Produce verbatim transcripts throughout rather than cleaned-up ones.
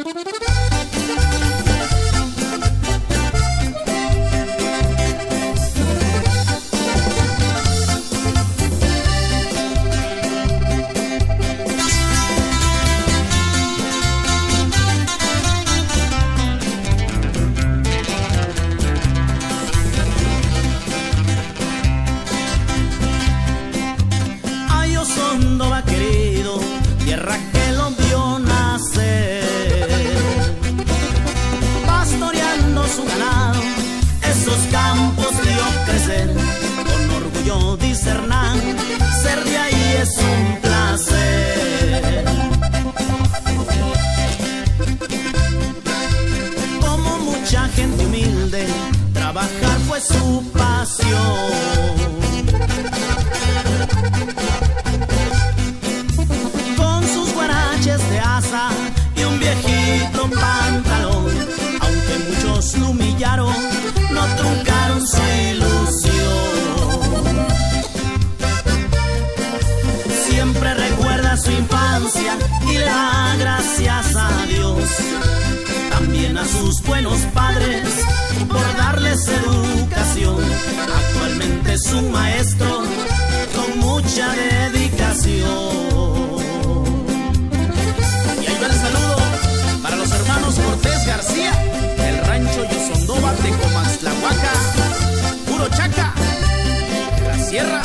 Tierra que lo vio nacer, pastoreando su ganado, esos campos vio crecer. Con orgullo dice Hernán, ser de ahí es un placer. Como mucha gente humilde, trabajar fue su pasión. De asa y un viejito pantalón, aunque muchos lo humillaron, no truncaron su ilusión. Siempre recuerda su infancia y le da gracias a Dios, también a sus buenos padres por darles educación. Actualmente es un maestro con mucha dedicación. El saludo para los hermanos Cortés García, el rancho Yosondoba de Comaxtlahuaca, puro chaca, de la sierra.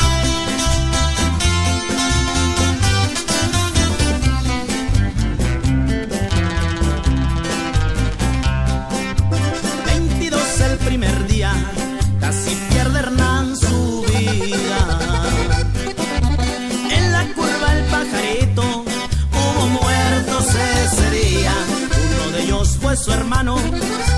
veintidós el primer día, casi pierde Hernán su vida. En la curva el pajarito hubo muertos ese día, uno de ellos fue su hermano